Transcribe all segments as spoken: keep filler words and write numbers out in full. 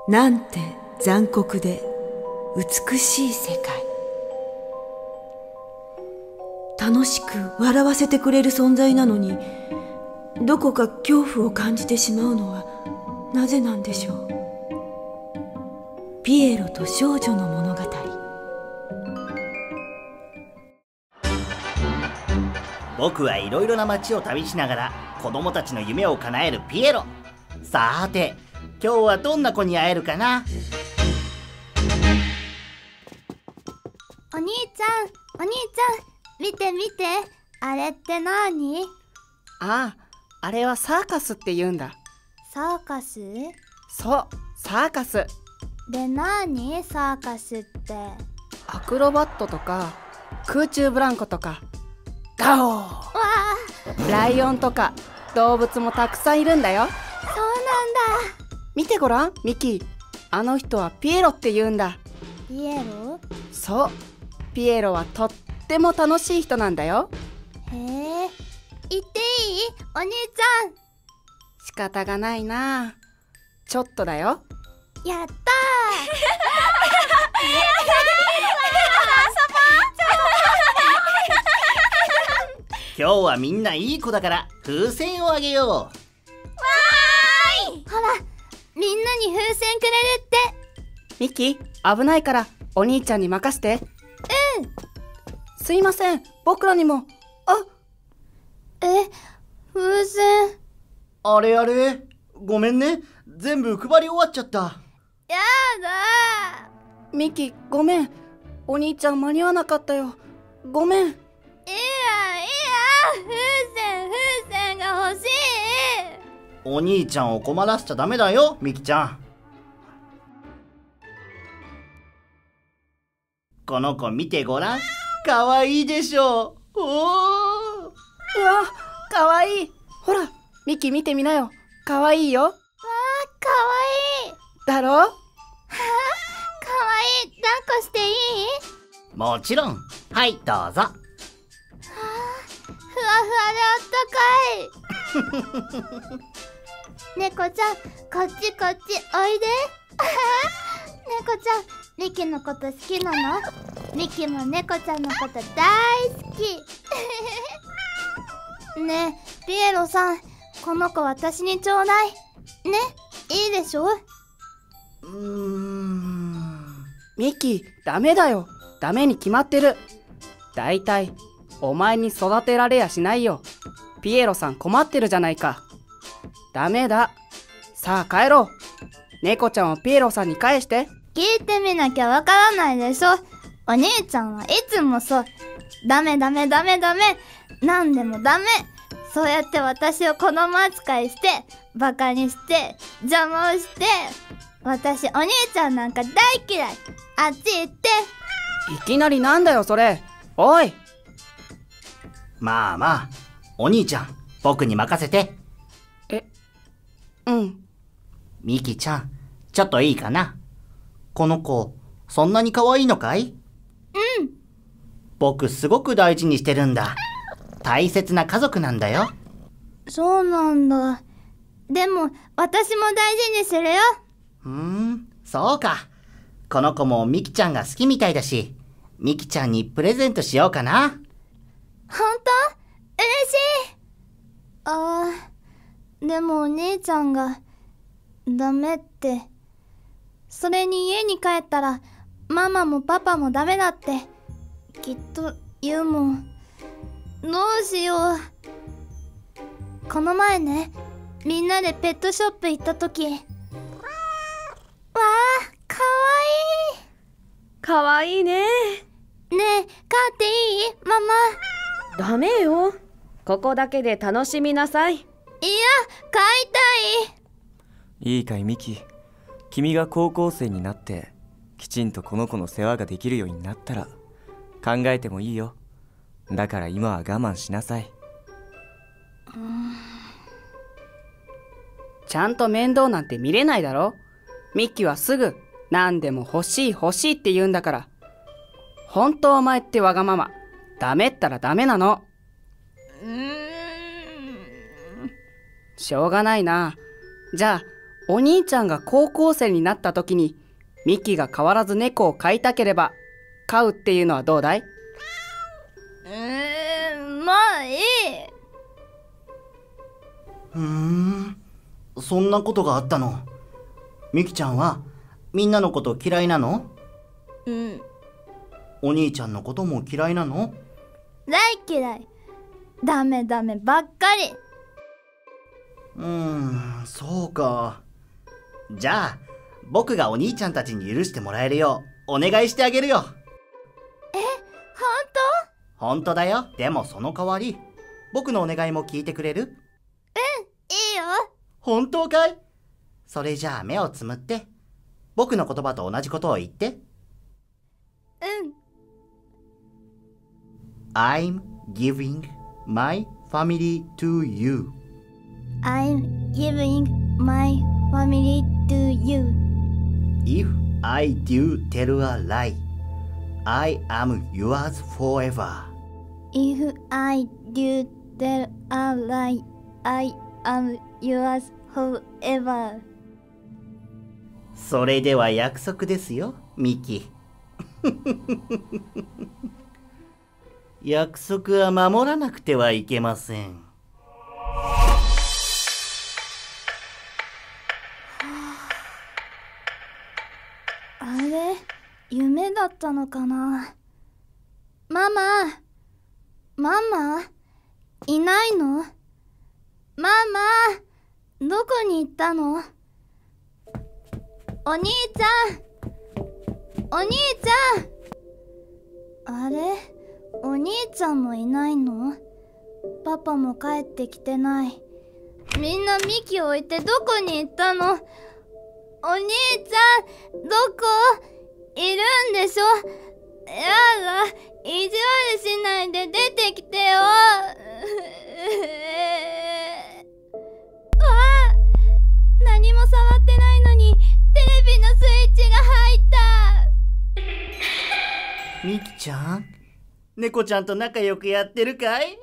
なんて残酷で美しい世界。楽しく笑わせてくれる存在なのに、どこか恐怖を感じてしまうのはなぜなんでしょう。ピエロと少女の物語。 僕はいろいろな街を旅しながら子供たちの夢を叶えるピエロ。さーて、今日はどんな子に会えるかな。 お兄ちゃん、お兄ちゃん、見て見て、あれってなに？ ああ、あれはサーカスって言うんだ。 サーカス？ そう、サーカスでなにサーカスって。 アクロバットとか空中ブランコとかガオー、 わーライオンとか動物もたくさんいるんだよ。 そうなんだ。 見てごらんミキ、あの人はピエロって言うんだ。 ピエロ？ そう、ピエロはとっても楽しい人なんだよ。 へえ、言っていい？お兄ちゃん。 仕方がないな、ちょっとだよ。 やったー今日はみんないい子だから風船をあげよう。わーい。ほら、みんなに風船くれるって。 ミキ、危ないからお兄ちゃんに任せて。 うん。 すいません、僕らにも。あ、 え、風船。 あれあれ、ごめんね、全部配り終わっちゃった。 やだー。ミキ、ごめん、お兄ちゃん間に合わなかったよ。ごめん。 いやいや、風船風船が欲しい。 お兄ちゃんを困らせちゃダメだよ、ミキちゃん。この子見てごらん、かわいいでしょ。おー、 うわ、かわいい。ほらミキ見てみなよ、かわいいよ。わー、 かわいいだろ。 はあ、かわいい。抱っこしていい？ もちろん。はい、どうぞ。 はあ、ふわふわであったかい猫ちゃん、こっちこっちおいで猫ちゃん、ミキのこと好きなの？ミキも猫ちゃんのこと大好きねえ、ピエロさん、この子私にちょうだいね。いいでしょ？ うーん、 ミキ、ダメだよ。ダメに決まってる。だいたいお前に育てられやしないよ。ピエロさん困ってるじゃないか。ダメだ。さあ帰ろう。猫ちゃんをピエロさんに返して。 聞いてみなきゃわからないでしょ。お兄ちゃんはいつもそう。ダメダメダメダメ。なんでもダメ。そうやって私を子供扱いして、バカにして、邪魔をして。私お兄ちゃんなんか大嫌い。あっち行って。 いきなりなんだよそれ。おい。 まあまあ、お兄ちゃん、僕に任せて。 え、うん。 ミキちゃん、ちょっといいかな。この子、そんなに可愛いのかい？ うん。 僕すごく大事にしてるんだ。大切な家族なんだよ。 そうなんだ。でも私も大事にするよ。 うーん、そうか。この子もミキちゃんが好きみたいだし、ミキちゃんにプレゼントしようかな。 ほんと？嬉しい。あー、でもお兄ちゃんがダメって。それに家に帰ったらママもパパもダメだってきっと言うもん。どうしよう。この前ね、みんなでペットショップ行った時、わー、かわいい。 かわいいね。 ねえ、飼っていい？ママ。 ダメよ。ここだけで楽しみなさい。いや、 飼いたい。いいかいミキ、君が高校生になってきちんとこの子の世話ができるようになったら考えてもいいよ。だから今は我慢しなさい。 うーん、ちゃんと面倒なんて見れないだろ。ミキはすぐ何でも欲しい欲しいって言うんだから。本当お前ってわがまま。ダメったらダメなの。 うーん。 しょうがないな。じゃあお兄ちゃんが高校生になった時にミキが変わらず猫を飼いたければ飼うっていうのはどうだい？ うーん、まあいい。 うーん、そんなことがあったの。ミキちゃんはみんなのこと嫌いなの？ うん、 お兄ちゃんのことも嫌いなの？ 大嫌い。ダメダメばっかり。 うーん、そうか。じゃあ僕がお兄ちゃんたちに許してもらえるようお願いしてあげるよ。 え、ほんと？ ほんとだよ。でもその代わり僕のお願いも聞いてくれる？ うん、いいよ。 本当かい？それじゃあ目をつむって僕の言葉と同じことを言って。 うん。 I'm giving my family to you. I'm giving my family to you. If I do tell a lie, I am yours forever. If I do tell a lie, I am yours forever. それでは約束ですよ、ミキ。約束は守らなくてはいけません。 あれ、夢だったのかな。ママ、ママ、いないの？ママ、どこに行ったの？お兄ちゃん、お兄ちゃん。あれ、お兄ちゃんもいないの？パパも帰ってきてない。みんなミキを置いてどこに行ったの？お兄ちゃん、どこ？いるんでしょ？やだ、意地悪しないで出てきてよ。わあ、何も触ってないのにテレビのスイッチが入った。 ミキちゃん、猫ちゃんと仲良くやってるかい？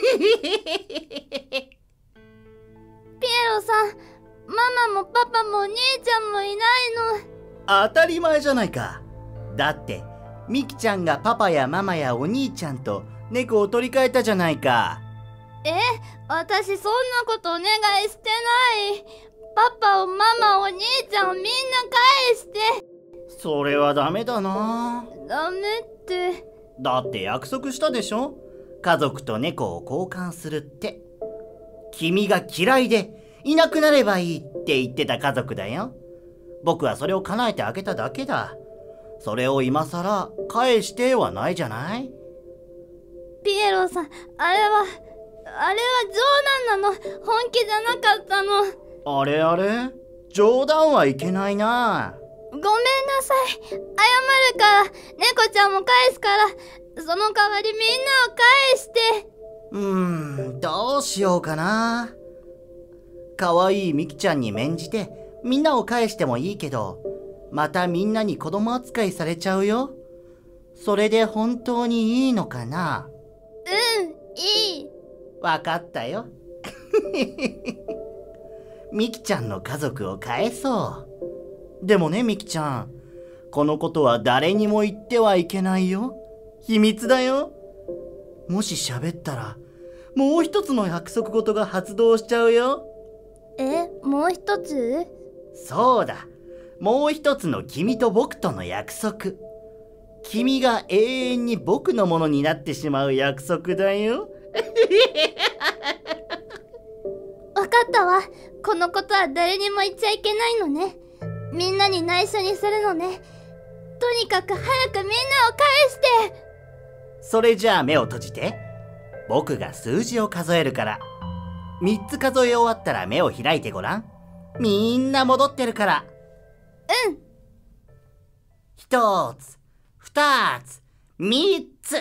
ピエロさん、ママもパパもお兄ちゃんもいないの。 当たり前じゃないか。だってミキちゃんがパパやママやお兄ちゃんと猫を取り替えたじゃないか。 え、私そんなことお願いしてない。パパをママお兄ちゃんをみんな返して。 それはダメだな。 ダメって。 だって約束したでしょ、家族と猫を交換するって。君が嫌いでいなくなればいいって言ってた家族だよ。僕はそれを叶えてあげただけだ。それを今さら返してはないじゃない。 ピエロさん、あれはあれは冗談なの。本気じゃなかったの。 あれあれ、冗談はいけないな。 ごめんなさい。謝るから。猫ちゃんも返すから。その代わりみんなを返して。 うーん、どうしようかな。かわいいミキちゃんに免じてみんなを返してもいいけど、またみんなに子供扱いされちゃうよ。それで本当にいいのかな？ うん、いい。 わかったよ。ミキちゃんの家族を返そう。でもね、ミキちゃん、このことは誰にも言ってはいけないよ。秘密だよ。もし喋ったらもう一つの約束事が発動しちゃうよ。 え、もう一つ？ そうだ、もう一つの君と僕との約束。君が永遠に僕のものになってしまう約束だよ。 わかったわ。このことは誰にも言っちゃいけないのね。みんなに内緒にするのね。とにかく早くみんなを返して。 それじゃあ目を閉じて。僕が数字を数えるから。みっつ数え終わったら目を開いてごらん。みんな戻ってるから。 うん。 一つ、二つ、三つ。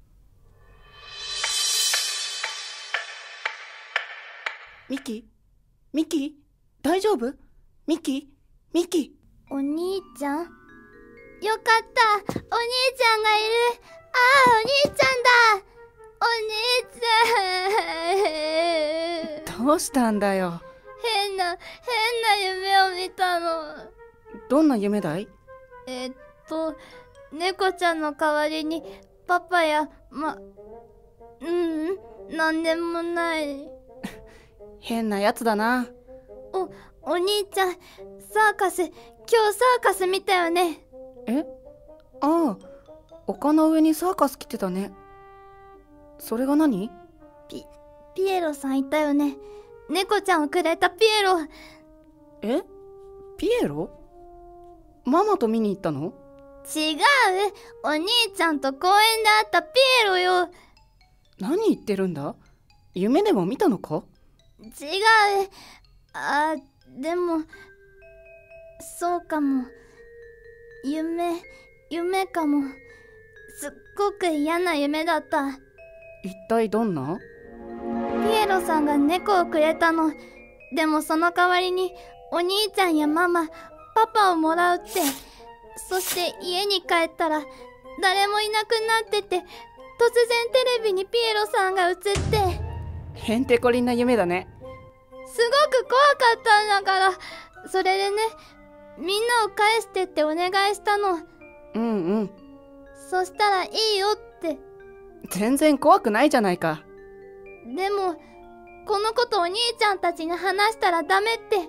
ミキ？ミキ？大丈夫？ミキ？ミキ？ お兄ちゃん？よかった。お兄ちゃんがいる。ああ、お兄ちゃんだ。お兄ちゃん。 どうしたんだよ。 変な変な夢を見たの。 どんな夢だい？ えっと猫ちゃんの代わりにパパやまうんなんでもない。 変なやつだな。 おお兄ちゃん、サーカス今日サーカス見たよね。 え？ああ、丘の上にサーカス来てたね。それが何？ ピピエロさんいたよね。猫ちゃんをくれたピエロ。 え？ピエロ？ママと見に行ったの？ 違う、お兄ちゃんと公園で会ったピエロよ。 何言ってるんだ？夢でも見たのか？ 違う。あ、でもそうかも。夢夢かも。すっごく嫌な夢だった。 一体どんな？ ピエロさんが猫をくれたの。でもその代わりにお兄ちゃんやママ、パパをもらうって。そして家に帰ったら誰もいなくなってて、突然テレビにピエロさんが映って。 へんてこりんな夢だね。 すごく怖かったんだから。それでね、みんなを返してってお願いしたの。 うんうん。 そしたらいいよって。 全然怖くないじゃないか。 でもこのことお兄ちゃんたちに話したらダメって。はっ。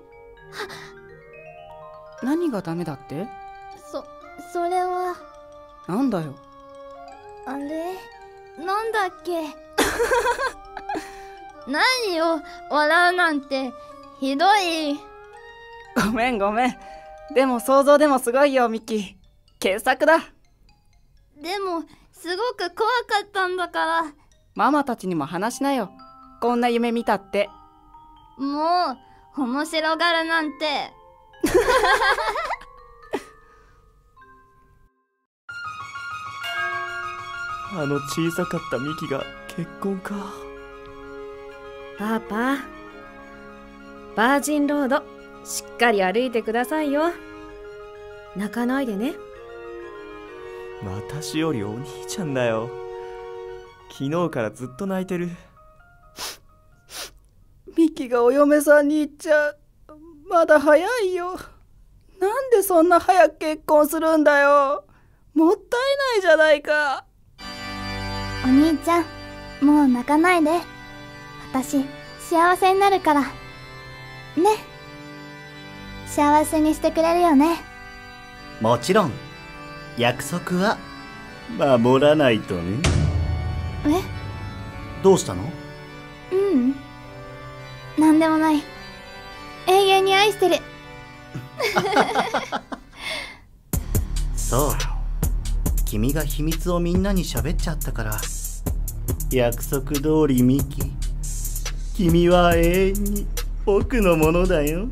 何がダメだって？ そそれはなんだよ。 あれなんだっけ。何よ、笑うなんてひどい。 ごめんごめん。でも想像でもすごいよミキ。傑作だ。 でもすごく怖かったんだから。 ママたちにも話しなよ。こんな夢見たって。 もう面白がるなんて。 あの小さかったミキが結婚か。 パパ、バージンロードしっかり歩いてくださいよ。泣かないでね。 私よりお兄ちゃんだよ。昨日からずっと泣いてる。 ミキがお嫁さんに行っちゃう。まだ早いよ。なんでそんな早く結婚するんだよ。もったいないじゃないか。 お兄ちゃん、もう泣かないで。私幸せになるからね。幸せにしてくれるよね。 もちろん。約束は守らないとね。 え？ どうしたの？ ううん、なんでもない。永遠に愛してる。 そう、君が秘密をみんなに喋っちゃったから。約束通りミキ、君は永遠に僕のものだよ。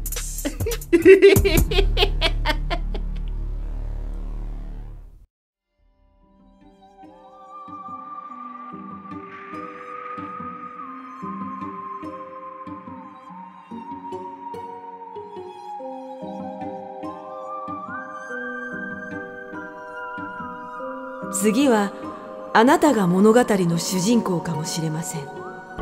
次はあなたが物語の主人公かもしれません。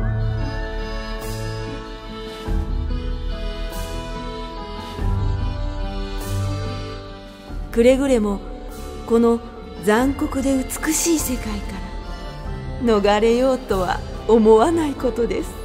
くれぐれもこの残酷で美しい世界から逃れようとは思わないことです。